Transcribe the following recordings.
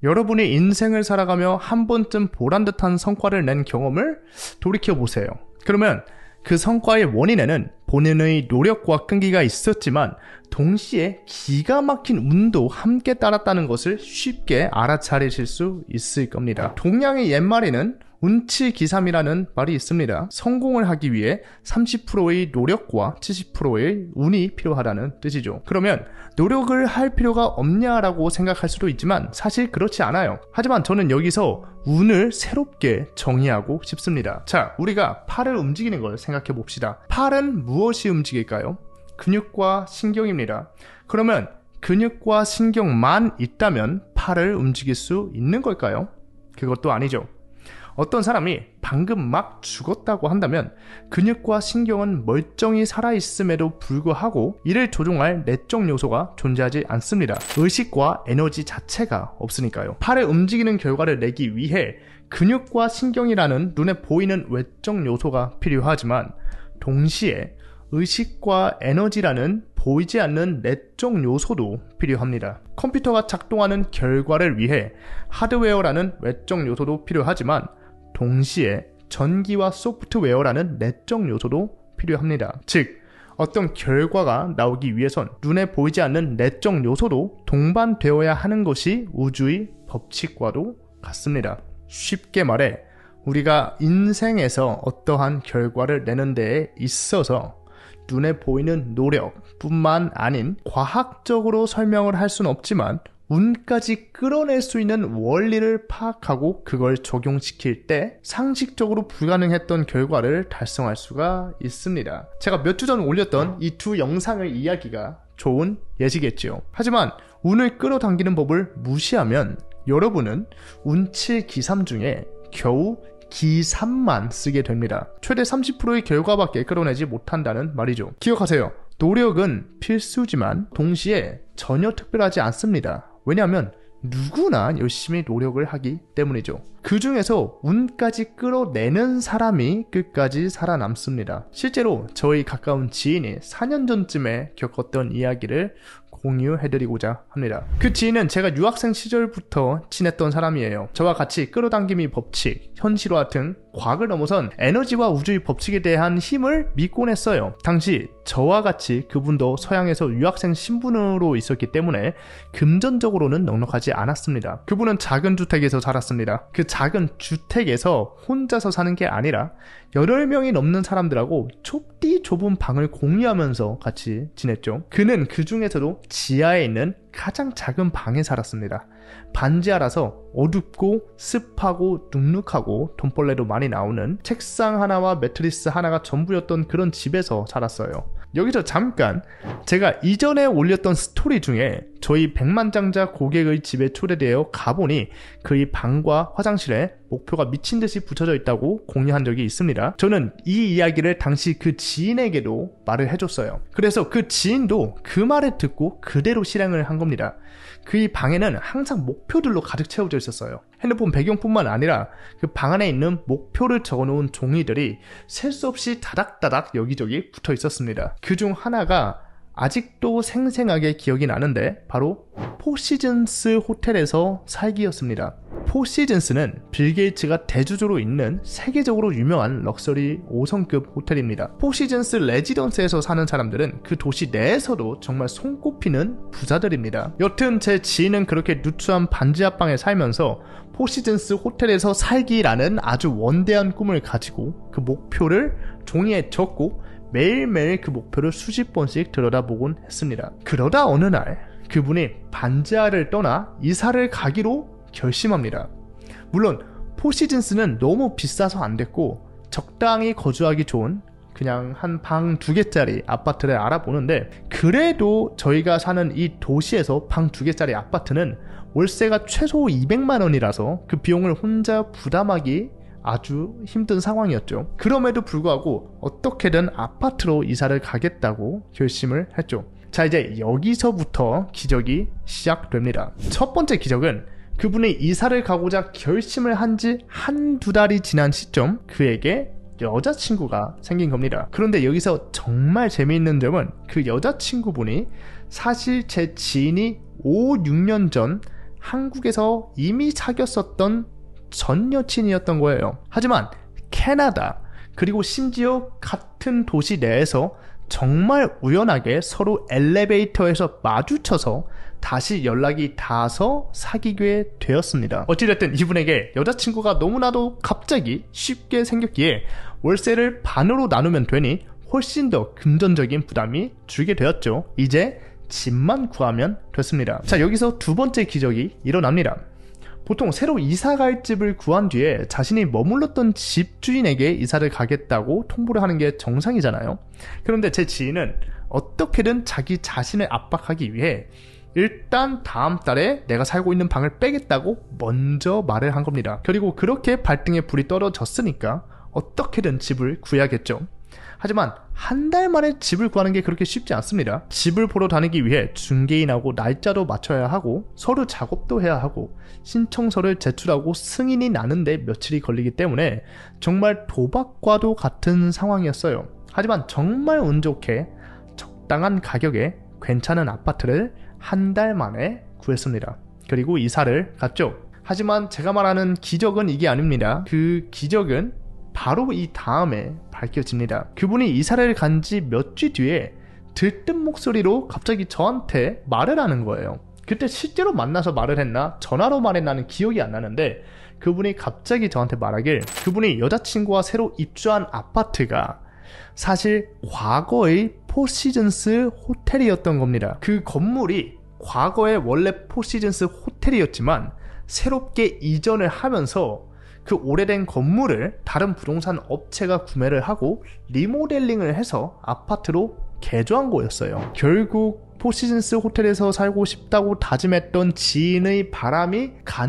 여러분이 인생을 살아가며 한 번쯤 보란듯한 성과를 낸 경험을 돌이켜보세요. 그러면 그 성과의 원인에는 본인의 노력과 끈기가 있었지만 동시에 기가 막힌 운도 함께 따랐다는 것을 쉽게 알아차리실 수 있을 겁니다. 동양의 옛말에는 운치기삼이라는 말이 있습니다. 성공을 하기 위해 30%의 노력과 70%의 운이 필요하다는 뜻이죠. 그러면 노력을 할 필요가 없냐라고 생각할 수도 있지만 사실 그렇지 않아요. 하지만 저는 여기서 운을 새롭게 정의하고 싶습니다. 자, 우리가 팔을 움직이는 걸 생각해 봅시다. 팔은 무엇이 움직일까요? 근육과 신경입니다. 그러면 근육과 신경만 있다면 팔을 움직일 수 있는 걸까요? 그것도 아니죠. 어떤 사람이 방금 막 죽었다고 한다면 근육과 신경은 멀쩡히 살아있음에도 불구하고 이를 조종할 내적 요소가 존재하지 않습니다. 의식과 에너지 자체가 없으니까요. 팔을 움직이는 결과를 내기 위해 근육과 신경이라는 눈에 보이는 외적 요소가 필요하지만 동시에 의식과 에너지라는 보이지 않는 내적 요소도 필요합니다. 컴퓨터가 작동하는 결과를 위해 하드웨어라는 외적 요소도 필요하지만 동시에 전기와 소프트웨어라는 내적 요소도 필요합니다. 즉, 어떤 결과가 나오기 위해선 눈에 보이지 않는 내적 요소도 동반되어야 하는 것이 우주의 법칙과도 같습니다. 쉽게 말해 우리가 인생에서 어떠한 결과를 내는 데에 있어서 눈에 보이는 노력뿐만 아닌 과학적으로 설명을 할 수는 없지만 운까지 끌어낼 수 있는 원리를 파악하고 그걸 적용시킬 때 상식적으로 불가능했던 결과를 달성할 수가 있습니다. 제가 몇 주 전 올렸던 이 두 영상의 이야기가 좋은 예시겠지요. 하지만 운을 끌어당기는 법을 무시하면 여러분은 운칠기삼 중에 겨우 기삼만 쓰게 됩니다. 최대 30%의 결과밖에 끌어내지 못한다는 말이죠. 기억하세요. 노력은 필수지만 동시에 전혀 특별하지 않습니다. 왜냐하면 누구나 열심히 노력을 하기 때문이죠. 그 중에서 운까지 끌어내는 사람이 끝까지 살아남습니다. 실제로 저희 가까운 지인이 4년 전쯤에 겪었던 이야기를 공유해드리고자 합니다. 그 지인은 제가 유학생 시절부터 친했던 사람이에요. 저와 같이 끌어당김의 법칙, 현실화 등 과학을 넘어선 에너지와 우주의 법칙에 대한 힘을 믿곤 했어요. 당시 저와 같이 그분도 서양에서 유학생 신분으로 있었기 때문에 금전적으로는 넉넉하지 않았습니다. 그분은 작은 주택에서 살았습니다. 그 작은 주택에서 혼자서 사는 게 아니라 8명이 넘는 사람들하고 좁디 좁은 방을 공유하면서 같이 지냈죠. 그는 그 중에서도 지하에 있는 가장 작은 방에 살았습니다. 반지하라서 어둡고 습하고 눅눅하고 돈벌레도 많이 나오는 책상 하나와 매트리스 하나가 전부였던 그런 집에서 살았어요. 여기서 잠깐, 제가 이전에 올렸던 스토리 중에 저희 백만장자 고객의 집에 초대되어 가보니 그의 방과 화장실에 목표가 미친듯이 붙여져 있다고 공유한 적이 있습니다. 저는 이 이야기를 당시 그 지인에게도 말을 해줬어요. 그래서 그 지인도 그 말을 듣고 그대로 실행을 한 겁니다. 그의 방에는 항상 목표들로 가득 채워져 있었어요. 핸드폰 배경뿐만 아니라 그 방 안에 있는 목표를 적어놓은 종이들이 셀 수 없이 다닥다닥 여기저기 붙어 있었습니다. 그중 하나가 아직도 생생하게 기억이 나는데 바로 포시즌스 호텔에서 살기였습니다. 포시즌스는 빌 게이츠가 대주주로 있는 세계적으로 유명한 럭셔리 5성급 호텔입니다. 포시즌스 레지던스에서 사는 사람들은 그 도시 내에서도 정말 손꼽히는 부자들입니다. 여튼 제 지인은 그렇게 누추한 반지하방에 살면서 포시즌스 호텔에서 살기라는 아주 원대한 꿈을 가지고 그 목표를 종이에 적고 매일매일 그 목표를 수십 번씩 들여다보곤 했습니다. 그러다 어느 날 그분이 반지하를 떠나 이사를 가기로 결심합니다. 물론 포시즌스는 너무 비싸서 안 됐고 적당히 거주하기 좋은 그냥 한 방 2개짜리 아파트를 알아보는데, 그래도 저희가 사는 이 도시에서 방 2개짜리 아파트는 월세가 최소 200만 원이라서 그 비용을 혼자 부담하기 아주 힘든 상황이었죠. 그럼에도 불구하고 어떻게든 아파트로 이사를 가겠다고 결심을 했죠. 자, 이제 여기서부터 기적이 시작됩니다. 첫 번째 기적은 그분이 이사를 가고자 결심을 한 지 한두 달이 지난 시점 그에게 여자친구가 생긴 겁니다. 그런데 여기서 정말 재미있는 점은 그 여자친구분이 사실 제 지인이 5, 6년 전 한국에서 이미 사귀었었던 전 여친이었던 거예요. 하지만 캐나다, 그리고 심지어 같은 도시 내에서 정말 우연하게 서로 엘리베이터에서 마주쳐서 다시 연락이 닿아서 사귀게 되었습니다. 어찌됐든 이분에게 여자친구가 너무나도 갑자기 쉽게 생겼기에 월세를 반으로 나누면 되니 훨씬 더 금전적인 부담이 줄게 되었죠. 이제 집만 구하면 됐습니다. 자, 여기서 두 번째 기적이 일어납니다. 보통 새로 이사갈 집을 구한 뒤에 자신이 머물렀던 집주인에게 이사를 가겠다고 통보를 하는 게 정상이잖아요. 그런데 제 지인은 어떻게든 자기 자신을 압박하기 위해 일단 다음 달에 내가 살고 있는 방을 빼겠다고 먼저 말을 한 겁니다. 그리고 그렇게 발등에 불이 떨어졌으니까 어떻게든 집을 구해야겠죠. 하지만 한 달 만에 집을 구하는 게 그렇게 쉽지 않습니다. 집을 보러 다니기 위해 중개인하고 날짜도 맞춰야 하고 서류 작업도 해야 하고 신청서를 제출하고 승인이 나는데 며칠이 걸리기 때문에 정말 도박과도 같은 상황이었어요. 하지만 정말 운 좋게 적당한 가격에 괜찮은 아파트를 한 달 만에 구했습니다. 그리고 이사를 갔죠. 하지만 제가 말하는 기적은 이게 아닙니다. 그 기적은 바로 이 다음에 밝혀집니다. 그분이 이사를 간 지 몇 주 뒤에 들뜬 목소리로 갑자기 저한테 말을 하는 거예요. 그때 실제로 만나서 말을 했나 전화로 말했나는 기억이 안 나는데 그분이 갑자기 저한테 말하길 그분이 여자친구와 새로 입주한 아파트가 사실 과거의 포시즌스 호텔이었던 겁니다. 그 건물이 과거에 원래 포시즌스 호텔이었지만 새롭게 이전을 하면서 그 오래된 건물을 다른 부동산 업체가 구매를 하고 리모델링을 해서 아파트로 개조한 거였어요. 결국 포시즌스 호텔에서 살고 싶다고 다짐했던 지인의 바람이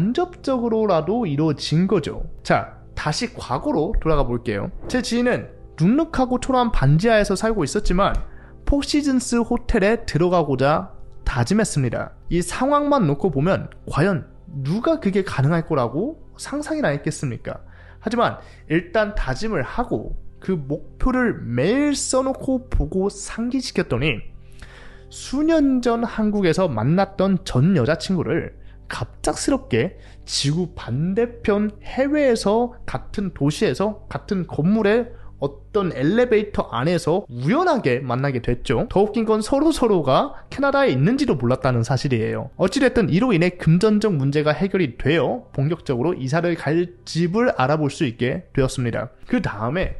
간접적으로라도 이루어진 거죠. 자, 다시 과거로 돌아가 볼게요. 제 지인은 눅눅하고 초라한 반지하에서 살고 있었지만 포시즌스 호텔에 들어가고자 다짐했습니다. 이 상황만 놓고 보면 과연 누가 그게 가능할 거라고 상상이나 했겠습니까? 하지만 일단 다짐을 하고 그 목표를 매일 써놓고 보고 상기시켰더니 수년 전 한국에서 만났던 전 여자친구를 갑작스럽게 지구 반대편 해외에서 같은 도시에서 같은 건물에 어떤 엘리베이터 안에서 우연하게 만나게 됐죠. 더 웃긴 건 서로가 캐나다에 있는지도 몰랐다는 사실이에요. 어찌됐든 이로 인해 금전적 문제가 해결이 되어 본격적으로 이사를 갈 집을 알아볼 수 있게 되었습니다. 그 다음에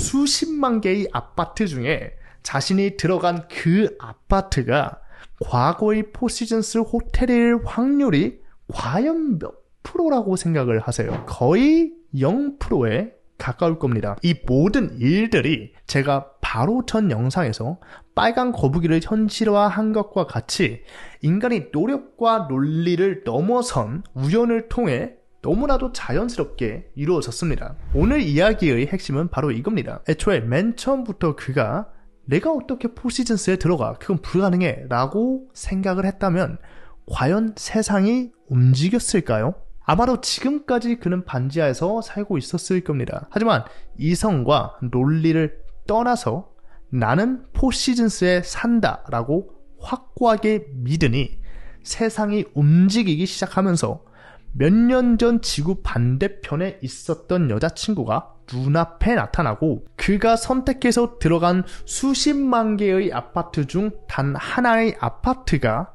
수십만 개의 아파트 중에 자신이 들어간 그 아파트가 과거의 포시즌스 호텔일 확률이 과연 몇 프로라고 생각을 하세요? 거의 0%에 가까울 겁니다. 이 모든 일들이 제가 바로 전 영상에서 빨간 거북이를 현실화한 것과 같이 인간이 노력과 논리를 넘어선 우연을 통해 너무나도 자연스럽게 이루어졌습니다. 오늘 이야기의 핵심은 바로 이겁니다. 애초에 맨 처음부터 그가 내가 어떻게 포시즌스에 들어가? 그건 불가능해 라고 생각을 했다면 과연 세상이 움직였을까요? 아마도 지금까지 그는 반지하에서 살고 있었을 겁니다. 하지만 이성과 논리를 떠나서 나는 포시즌스에 산다 라고 확고하게 믿으니 세상이 움직이기 시작하면서 몇 년 전 지구 반대편에 있었던 여자친구가 눈앞에 나타나고 그가 선택해서 들어간 수십만 개의 아파트 중 단 하나의 아파트가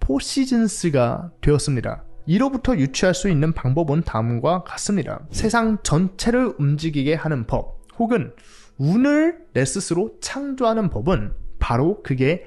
포시즌스가 되었습니다. 이로부터 유추할 수 있는 방법은 다음과 같습니다. 세상 전체를 움직이게 하는 법 혹은 운을 내 스스로 창조하는 법은 바로 그게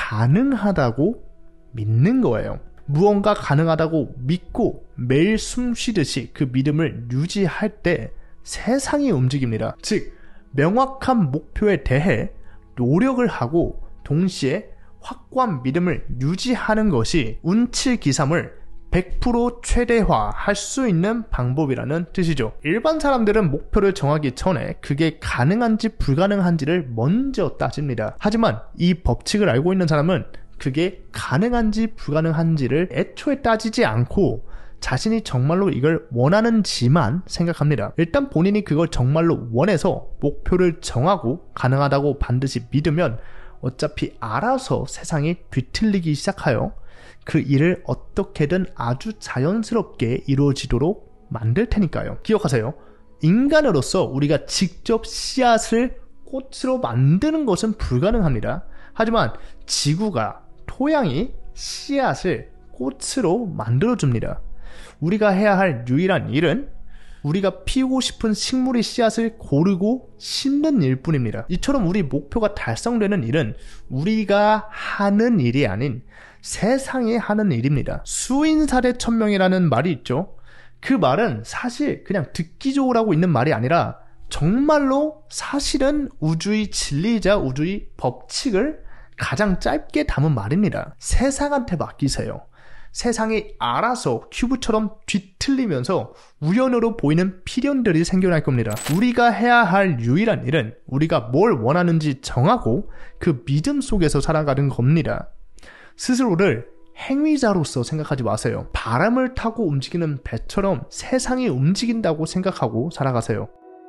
가능하다고 믿는 거예요. 무언가 가능하다고 믿고 매일 숨 쉬듯이 그 믿음을 유지할 때 세상이 움직입니다. 즉 명확한 목표에 대해 노력을 하고 동시에 확고한 믿음을 유지하는 것이 운칠기삼을 100% 최대화할 수 있는 방법이라는 뜻이죠. 일반 사람들은 목표를 정하기 전에 그게 가능한지 불가능한지를 먼저 따집니다. 하지만 이 법칙을 알고 있는 사람은 그게 가능한지 불가능한지를 애초에 따지지 않고 자신이 정말로 이걸 원하는지만 생각합니다. 일단 본인이 그걸 정말로 원해서 목표를 정하고 가능하다고 반드시 믿으면 어차피 알아서 세상이 뒤틀리기 시작하여 그 일을 어떻게든 아주 자연스럽게 이루어지도록 만들 테니까요. 기억하세요. 인간으로서 우리가 직접 씨앗을 꽃으로 만드는 것은 불가능합니다. 하지만 지구가, 토양이 씨앗을 꽃으로 만들어줍니다. 우리가 해야 할 유일한 일은 우리가 피우고 싶은 식물의 씨앗을 고르고 심는 일뿐입니다. 이처럼 우리 목표가 달성되는 일은 우리가 하는 일이 아닌 세상이 하는 일입니다. 수인사대 천명이라는 말이 있죠. 그 말은 사실 그냥 듣기 좋으라고 있는 말이 아니라 정말로 사실은 우주의 진리이자 우주의 법칙을 가장 짧게 담은 말입니다. 세상한테 맡기세요. 세상이 알아서 큐브처럼 뒤틀리면서 우연으로 보이는 필연들이 생겨날 겁니다. 우리가 해야 할 유일한 일은 우리가 뭘 원하는지 정하고 그 믿음 속에서 살아가는 겁니다. 스스로를 행위자로서 생각하지 마세요. 바람을 타고 움직이는 배처럼 세상이 움직인다고 생각하고 살아가세요.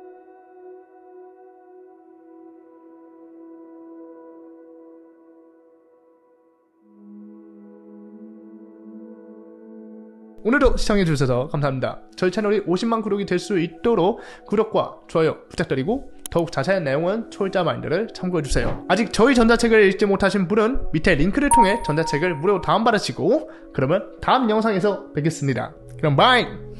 오늘도 시청해주셔서 감사합니다. 저희 채널이 50만 구독이 될 수 있도록 구독과 좋아요 부탁드리고 더욱 자세한 내용은 초월자마인드를 참고해주세요. 아직 저희 전자책을 읽지 못하신 분은 밑에 링크를 통해 전자책을 무료로 다운받으시고 그러면 다음 영상에서 뵙겠습니다. 그럼 바이!